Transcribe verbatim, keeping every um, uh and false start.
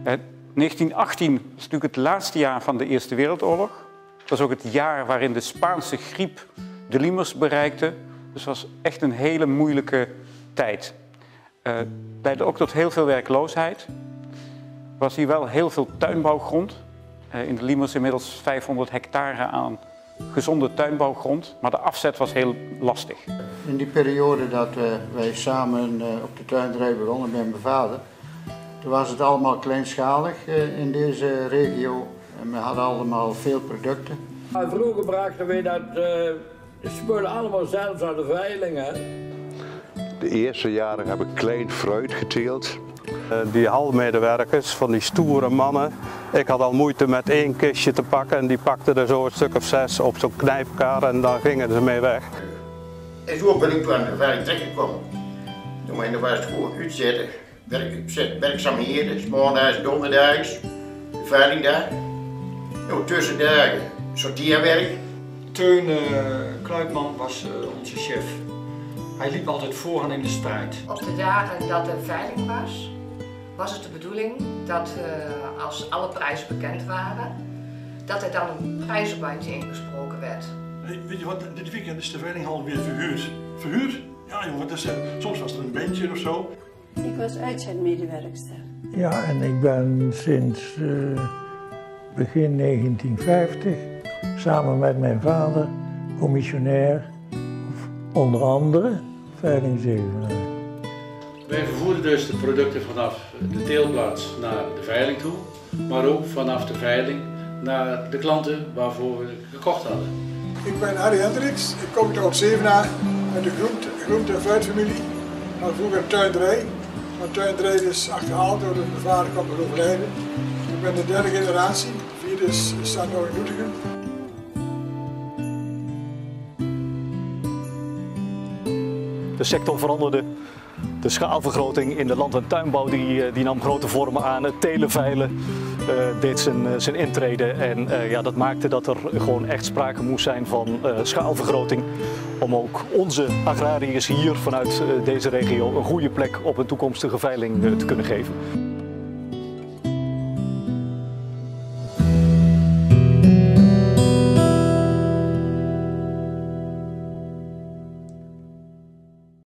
negentien achttien was natuurlijk het laatste jaar van de Eerste Wereldoorlog. Het was ook het jaar waarin de Spaanse griep de Liemers bereikte. Dus het was echt een hele moeilijke tijd. Het uh, leidde ook tot heel veel werkloosheid. Er was hier wel heel veel tuinbouwgrond. Uh, in de Liemers inmiddels vijfhonderd hectare aan gezonde tuinbouwgrond. Maar de afzet was heel lastig. In die periode dat uh, wij samen uh, op de tuinderij begonnen met mijn vader, toen was het allemaal kleinschalig uh, in deze regio. En we hadden allemaal veel producten. Vroeger brachten wij dat uh, spullen allemaal zelf aan de veiling. Hè? De eerste jaren heb ik klein fruit geteeld. Uh, die halmedewerkers, van die stoere mannen. Ik had al moeite met één kistje te pakken en die pakten er zo een stuk of zes op zo'n knijpkar en dan gingen ze mee weg. En zo ben ik aan de veiling terechtgekomen. Toen was het gewoon uitzetten, werk, werkzaamheden, maandags, donderdags, de veilingdag. Nou, tussendagen sorteerwerk. Teun uh, Kluitman was uh, onze chef. Hij liep altijd vooraan in de strijd. Op de dagen dat er veiling was, was het de bedoeling dat uh, als alle prijzen bekend waren, dat er dan een prijzenbandje ingesproken werd. Hey, weet je wat, dit weekend is de veilinghal weer verhuurd. Verhuurd? Ja jongen, dat is, uh, soms was er een bandje of zo. Ik was uitzendmedewerkster. Ja, en ik ben sinds uh, begin negentien vijftig samen met mijn vader commissionair, onder andere veilingzegenaar. Wij vervoerden dus de producten vanaf de teelplaats naar de veiling toe, maar ook vanaf de veiling naar de klanten waarvoor we gekocht hadden. Ik ben Harry Hendricks, ik kom uit Zevenaar uit de groente, groente- en fruitfamilie. Ik had vroeger een tuinderij, maar de tuinderij is achterhaald doordat mijn vader kwam te overlijden. Ik ben de derde generatie, de vierde is, staat nu in Doetinchem. De sector veranderde. De schaalvergroting in de land- en tuinbouw die, die nam grote vormen aan. Het televeilen uh, deed zijn, zijn intrede en uh, ja, dat maakte dat er gewoon echt sprake moest zijn van uh, schaalvergroting. Om ook onze agrariërs hier vanuit uh, deze regio een goede plek op een toekomstige veiling uh, te kunnen geven.